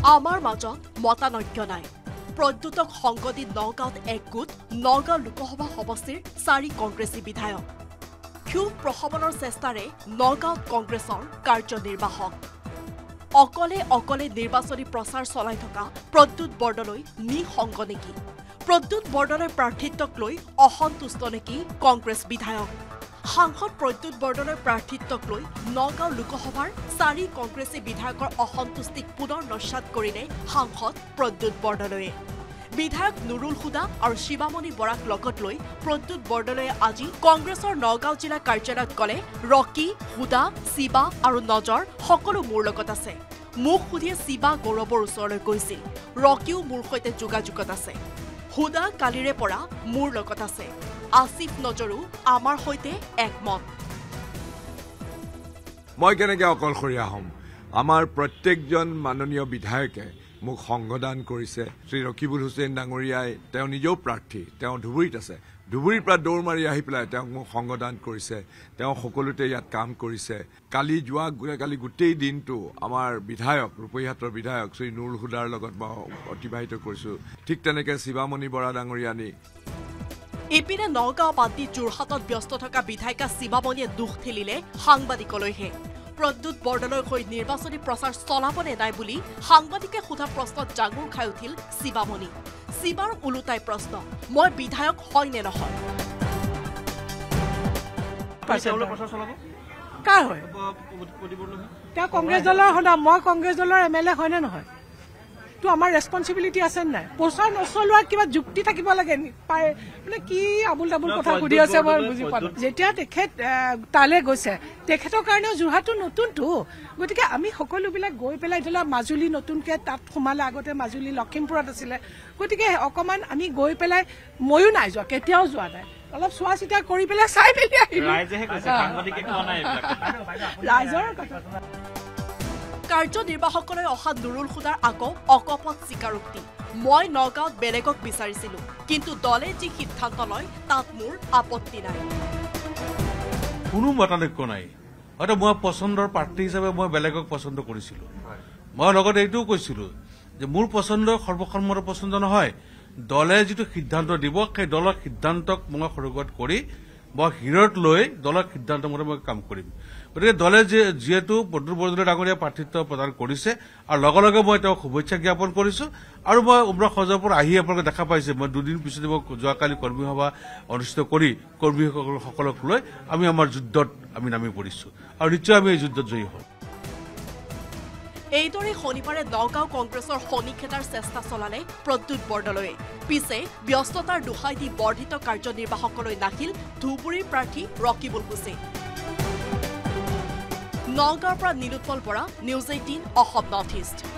আমাৰ মাজত মতানৈক্য নাই প্ৰদ্যুতক সংগতি নগাঁৱত একগোট নগাঁও লোকসভা সমষ্টিৰ 4 কংগ্ৰেছী বিধায়ক ক্ষোভ প্ৰশমনৰ চেষ্টাৰে নগাঁৱত কংগ্ৰেছৰ কাৰ্যনিৰ্বাহক অকলে নিৰ্বাচনী প্ৰচাৰ চলাই থকা প্ৰদ্যুত বৰদলৈ নিসংগ নেকি প্ৰদ্যুত বৰদলৈৰ প্ৰাৰ্থিত্বক লৈ অসন্তুষ্ট নেকি কংগ্ৰেছ বিধায়ক সাংসদ প্ৰদ্যুত বৰদলৈৰ প্ৰাৰ্থিত্বক লৈ নগাঁও লোকসভাৰ 4 কংগ্ৰেছী বিধায়কৰ অসন্তুষ্টিক পুনৰ নস্যাৎ কৰিলে সাংসদ প্ৰদ্যুত বৰদলৈয়ে বিধায়ক নুৰুল হুদা আৰু শিৱামণি বৰাক লগত লৈ প্ৰদ্যুত বৰদলৈয়ে আজি কংগ্ৰেছৰ নগাঁও জিলা কাৰ্যালয়ত কলে ৰকি হুদা শিৱা আৰু নজৰ সকলো মোৰ লগত আছে মুখ সুধিয়ে শিৱা গৌৰৱৰ ওচৰলৈ গৈছিল ৰকিও মোৰ সৈতে যোগাযোগত আছে হুদা কালিৰে পৰা মোৰ লগত আছে আসিফ নজৰো আমাৰ সৈতে একমত মই কেনেকৈ অকলশৰীয়া হ'ম আমাৰ প্ৰত্যেকজন মাননীয় বিধায়কে মোক সংগদান কৰিছে শ্ৰী ৰকিবুল হুছেইন ডাঙৰীয়াই তেওঁ নিজেও প্ৰাৰ্থী তেওঁ ধুবুৰীত আছে ধুবুৰীৰ পৰা দৌৰ মাৰি আহি পেলাই তেওঁক মোক সংগদান কৰিছে তেওঁ সকলোতে ইয়াত কাম কৰিছে কালি গোটেই দিনটো আমাৰ বিধায়ক ৰূপহীহাটৰ বিধায়ক শ্ৰী নুৰুল হুদাৰ লগত মই অতিবাহিত কৰিছোঁ ঠিক তেনেকৈ শিৱামণি বৰা ডাঙৰীয়া নি ইপিনে নগাঁও বাদ যোৰহাটত ব্যস্ত থকা বিধায়িকা শিৱামণিয়ে দুখ ঠেলিলে সাংবাদিকলৈহে প্ৰদ্যুত বৰদলৈৰ হৈ নিৰ্বাচনী প্ৰচাৰ চলাবনে নাই বুলি সাংবাদিকে সোধা প্ৰশ্নত জাঙুৰ খাই উঠিল শিৱামণি শিৱাৰ ওলোটাই প্ৰশ্ন মই বিধায়ক হয় নে নহয় কাৰ হয় তেওঁ কংগ্ৰেছ দলৰ হয় মই কংগ্ৰেছ দলৰ এমএলএ হয় নে নহয় তো আমাৰ ৰেছপন্সিবিলিটি আছে নাই প্ৰচাৰ নচলোৱাৰ কিবা যুক্তি থাকিব লাগে মানে কি আবুল তাবুল কথা সুধি আছে মই বুজি পালো যেতিয়া তেখেত তালে গৈছে তেখেতৰ কাৰণেও যোৰহাটটো নতুনটো গতিকে আমি সকলোবিলাক গৈ পেলাই ধৰা মাজুলী নতুনকে তাত সোমালে আগতে মাজুলী লখিমপুৰত আছিলে গতিকে অকমান আমি গৈ পেলাই ময়ো নাই যোৱা কেতিয়াও যোৱা নাই অলপ চোৱা চিতা কৰি পেলাই চাই মেলি আহিলো ৰাইজৰ কথা কাৰ্যনিৰ্বাহকলৈ অহা নুৰুল হুদাৰ আকৌ অকপট স্বীকাৰোক্তি মই নগাঁৱত বেলেগক বিচাৰিছিলো কিন্তু দলে যি সিদ্ধান্ত লয় তাত মোৰ আপত্তি নাই কোনো মতানৈক্য নাই হয়তো মই পচন্দৰ প্ৰাৰ্থী হিচাপে মই বেলেগক পচন্দ কৰিছিলো মই লগত এইটোও কৈছিলো যে মোৰ পচন্দ সৰ্বসন্মত পচন্দ নহয় দলে যিটো সিদ্ধান্ত দিব সেই দলৰ সিদ্ধান্তক মই সৰুগত কৰি মই হিৰত লৈ দলৰ সিদ্ধান্ত মতে মই কাম কৰিম গতিকে দলে যিহেতু প্ৰদ্যুত বৰদলৈ ডাঙৰীয়া প্ৰাৰ্থিত্ব প্ৰদান কৰিছে আৰু লগে লগে মই তেওঁক শুভেচ্ছা জ্ঞাপন কৰিছো আৰু মই উমৰা সজাৰ পৰা আহি আপোনালোকে দেখা পাইছে মই দুদিন পিছতে মই যোৱাকালি কৰ্মী সভা অনুষ্ঠিত কৰি কৰ্মীসকলক লৈ আমি আমাৰ যুদ্ধত আমি নামি পৰিছো আৰু নিশ্চয় আমি এই যুদ্ধত জয়ী হম এইদৰে শনিবাৰে নগাঁও কংগ্ৰেছৰ শনি খেদাৰ চেষ্টা চলালে প্ৰদ্যুত বৰদলৈয়ে পিছে ব্যস্ততাৰ দোহাই দি বৰ্ধিত কাৰ্যনিৰ্বাহকলৈ নাহিল ধুবুৰীৰ প্ৰাৰ্থী ৰকিবুল হুছেইন নগাঁৱৰ পৰা Nilotpal Bora news 18 Assam north east